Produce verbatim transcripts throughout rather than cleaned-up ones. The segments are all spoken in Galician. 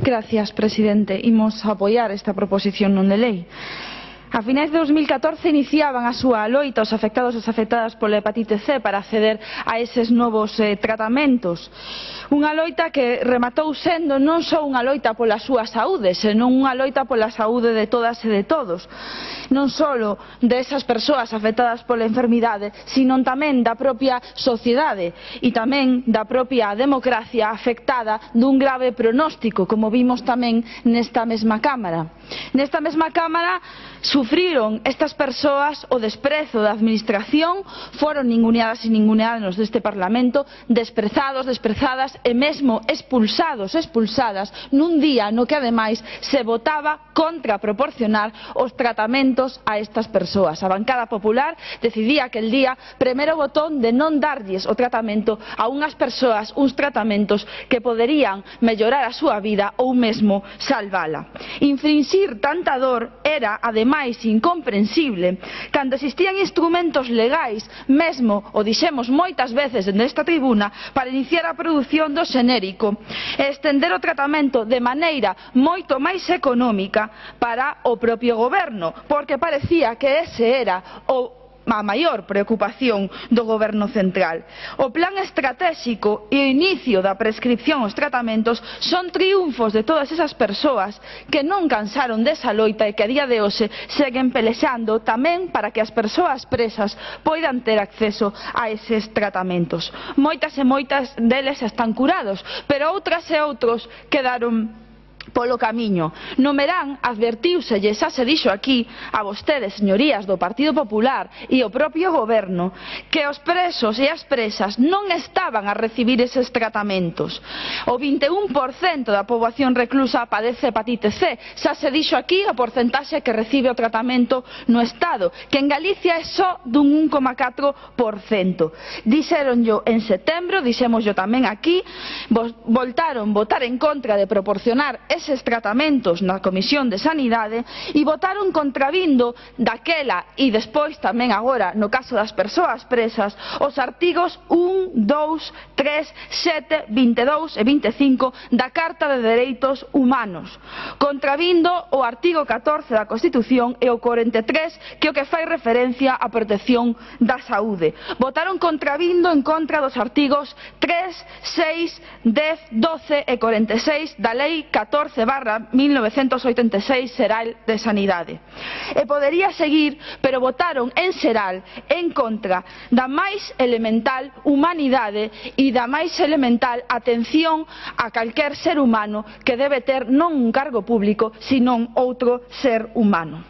Gracias, presidente. Imos apoiar esta proposición non de lei. A finais de dos mil catorce iniciaban a súa loita os afectados e as afectadas pola hepatite C para acceder a eses novos eh, tratamentos. Unha loita que rematou sendo non só unha loita pola súa saúde, senón unha loita pola saúde de todas e de todos. Non só desas persoas afectadas pola enfermidade, sino tamén da propia sociedade e tamén da propia democracia afectada dun grave pronóstico, como vimos tamén nesta mesma Cámara. Nesta mesma Cámara sufriron estas persoas o desprezo da administración, foron ninguneadas e ninguneados deste Parlamento, desprezados, desprezadas e mesmo expulsados, expulsadas nun día no que ademais se votaba contra proporcionar os tratamentos a estas persoas. A bancada popular decidía aquel día premer o botón de non darlles o tratamento a unhas persoas, uns tratamentos que poderían mellorar a súa vida ou mesmo salvala. Infringir tanta dor era, ademais, incomprensible cando existían instrumentos legais, mesmo o dixemos moitas veces nesta tribuna, para iniciar a produción do xenérico e estender o tratamento de maneira moito máis económica para o propio goberno, porque parecía que ese era o a maior preocupación do goberno central. O plan estratégico e o inicio da prescripción aos tratamentos son triunfos de todas esas persoas que non cansaron desa loita e que a día de hoxe seguen pelexando tamén para que as persoas presas poidan ter acceso a eses tratamentos. Moitas e moitas deles están curados, pero outras e outros quedaron polo camiño. No Merán advertíuselle, xa se dixo aquí, a vostedes, señorías do Partido Popular e o propio goberno, que os presos e as presas non estaban a recibir eses tratamentos. O vinte e un por cento da poboación reclusa padece hepatite C, xa se dixo aquí a porcentaxe que recibe o tratamento no Estado, que en Galicia é só dun un coma catro por cento. Dixéronllo en setembro, dixémoslo tamén aquí, voltaron votar en contra de proporcionar eses tratamentos na Comisión de Sanidade e votaron contravindo daquela e despois tamén agora no caso das persoas presas os artigos un, dous, tres, sete, vinte e dous e vinte e cinco da Carta de Dereitos Humanos, contravindo o artigo catorce da Constitución e o cuarenta e tres que o que fai referencia á protección da saúde. Votaron contravindo en contra dos artigos tres, seis, dez, doce e cuarenta e seis da Lei catorce barra mil novecentos oitenta e seis Xeral de Sanidade. E podería seguir, pero votaron en xeral en contra da máis elemental humanidade e da máis elemental atención a calquer ser humano que debe ter non un cargo público, senón outro ser humano.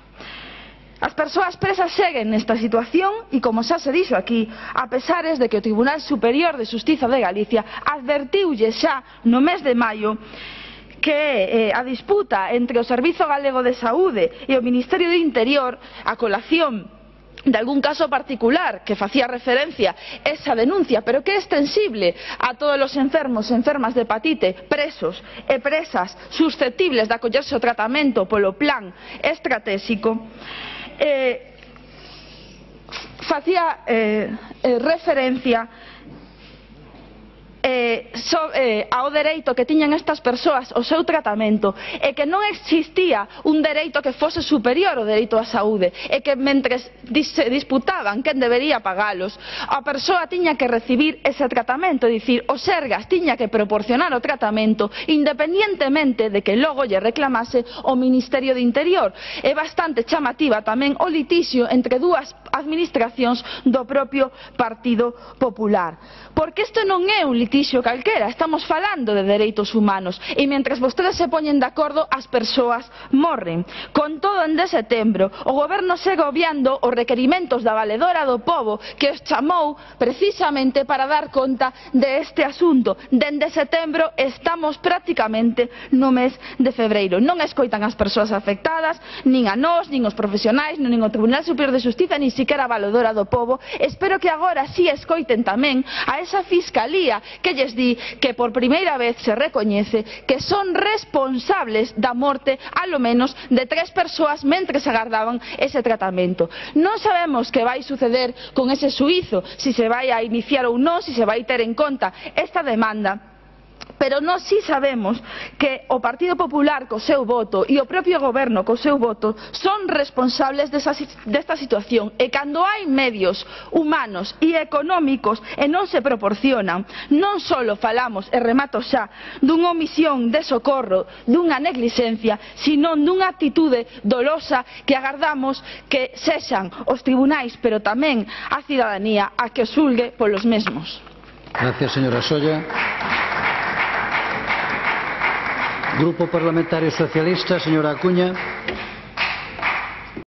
As persoas presas seguen nesta situación e, como xa se dixo aquí, a pesares de que o Tribunal Superior de Xustiza de Galicia advertiulle xa no mes de maio que eh, a disputa entre o Servizo Galego de Saúde e o Ministerio do Interior, a colación de algún caso particular que facía referencia esa denuncia, pero que é extensible a todos os enfermos e enfermas de hepatite, presos e presas susceptibles de acollerse ao tratamento polo plan estratégico, eh, facía eh, eh, referencia Eh, so, eh, ao dereito que tiñan estas persoas ao seu tratamento e que non existía un dereito que fose superior ao dereito á saúde e que mentres se disputaban quen debería pagalos, a persoa tiña que recibir ese tratamento, é dicir, o Sergas tiña que proporcionar o tratamento independientemente de que logo lle reclamase o Ministerio de Interior. É bastante chamativa tamén o litixio entre dúas administracións do propio Partido Popular, porque isto non é un litixio calquera, estamos falando de dereitos humanos e mentres vostedes se poñen de acordo as persoas morren. Con todo, en de setembro o goberno segue obviando os requerimentos da valedora do pobo que os chamou precisamente para dar conta deste asunto. Dende setembro estamos prácticamente no mes de febreiro. Non escoitan as persoas afectadas, nin a nós, nin os profesionais, nin o Tribunal Superior de Xustiza, nin siquiera a valedora do pobo. Espero que agora si escoiten tamén a esa Fiscalía que lles di que por primeira vez se recoñece que son responsables da morte, alo menos, de tres persoas mentres agardaban ese tratamento. Non sabemos que vai suceder con ese xuízo, se se vai a iniciar ou non, se se vai ter en conta esta demanda, Pero nós si sabemos que o Partido Popular co seu voto e o propio Goberno co seu voto son responsables desa, desta situación, e cando hai medios humanos e económicos e non se proporcionan, non só falamos, e remato xa, dunha omisión de socorro, dunha negligencia, sino dunha actitude dolosa que agardamos que sexan os tribunais, pero tamén a cidadanía a que os xulgue polos mesmos. Gracias, señora Solla. Grupo Parlamentario Socialista, señora Acuña.